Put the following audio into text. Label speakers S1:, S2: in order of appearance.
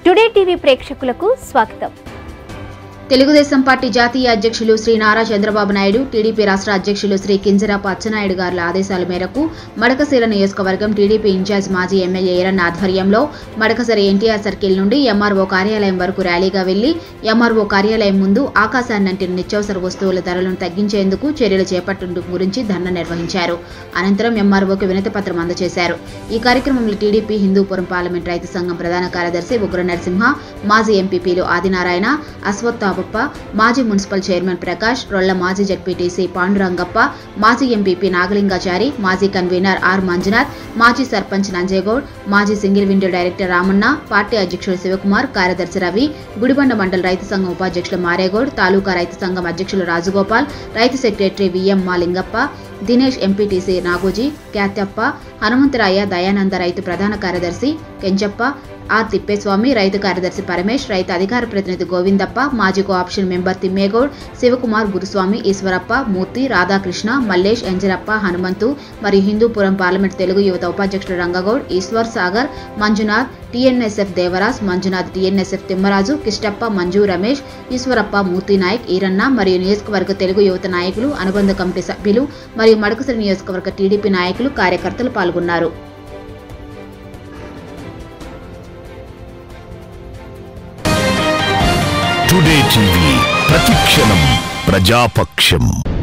S1: Today TV ప్రేక్షకులకు స్వాగతం.
S2: Telugu Desam party జాతీయ అధ్యక్షులు శ్రీ నారా చంద్రబాబు నాయుడు, టీడీపీ రాష్ట్ర అధ్యక్షులు శ్రీ కింజరాపు అచ్చెన్నాయుడు గారుల ఆదేశాల మేరకు మడకశిర నియోజకవర్గం టీడీపీ ఇన్ఛార్జ్ మాజీ ఎమ్మెల్యే ఈరన్న ఆధ్వర్యంలో మడకశిర ఎన్టీఆర్ సర్కిల్ నుండి ఎంఆర్ఓ కార్యాలయం వరకు ర్యాలీగా వెళ్లి ఎంఆర్ఓ కార్యాలయం ముందు ఆకాశాన్నంటిన నిత్యావసర వస్తువుల ధరలను తగ్గించేందుకు చర్యలు చేపట్టడం గురించి ధర్నా నిర్వహించారు. అనంతరం ఎంఆర్ఓకి వినతి పత్రం అందజేశారు. ఈ కార్యక్రమంలో టీడీపీ హిందూపురం పార్లమెంట్ రైతు సంఘం ప్రధాన కార్యదర్శి ఉగ్ర నరసింహ, మాజీ ఎంపీపీలు ఆదినారాయణ, అశ్వత్థ, మాజీ మున్సిపల్ చైర్మన్ ప్రకాష్, రొల్ల మాజీ జడ్పీటీసీ పాండురంగప్ప, మాజీ ఎంపీపీ నాగలింగాచారి, మాజీ కన్వీనర్ ఆర్ మంజునాథ్, మాజీ సర్పంచ్ నంజేగౌడ్, మాజీ single window director Ramanna, party అధ్యక్షుడు శివకుమార్, కార్యదర్శి రవి, గుడిబండ మండల రైతు సంఘం ఉపాధ్యక్షులు మారేగౌడ్, తాలూకా రైతు సంఘం అధ్యక్షులు రాజగోపాల్, రైతు secretary VM Malingappa, Dinesh, MPTC Nagoji, Kyathyappa, Hanumantharaya, Dayananda, రైతు ప్రధాన కార్యదర్శి కెంచప్ప, ఆర్ తిప్పేస్వామి, రైతు కార్యదర్శి పరమేష్, రైతు అధికార ప్రతినిధి గోవిందప్ప, మాజీ కోఆప్షన్ మెంబర్ తిమ్మేగౌడ్, శివకుమార్, గురుస్వామి, ఈశ్వరప్ప, మూర్తి, రాధాకృష్ణ, మల్లేష్, ఎంజరప్ప, హనుమంతు మరియు హిందూపురం పార్లమెంట్ తెలుగు యువత ఉపాధ్యక్షుడు రంగగౌడ్, ఈశ్వర్, సాగర్, మంజునాథ్, టీఎన్ఎస్ఎఫ్ దేవరాజ్, మంజునాథ్, టీఎన్ఎస్ఎఫ్ తిమ్మరాజు, కిష్టప్ప, మంజు, రమేష్, ఈశ్వరప్ప, మూర్తి నాయక్, ఈరన్న మరియు నియోజకవర్గ తెలుగు యువత నాయకులు, అనుబంధ కమిటీ సభ్యులు మరియు మడకశిర నియోజకవర్గ టీడీపీ నాయకులు, కార్యకర్తలు పాల్గొన్నారు.
S3: టుడే టీవీ ప్రతిక్షణం ప్రజాపక్షం.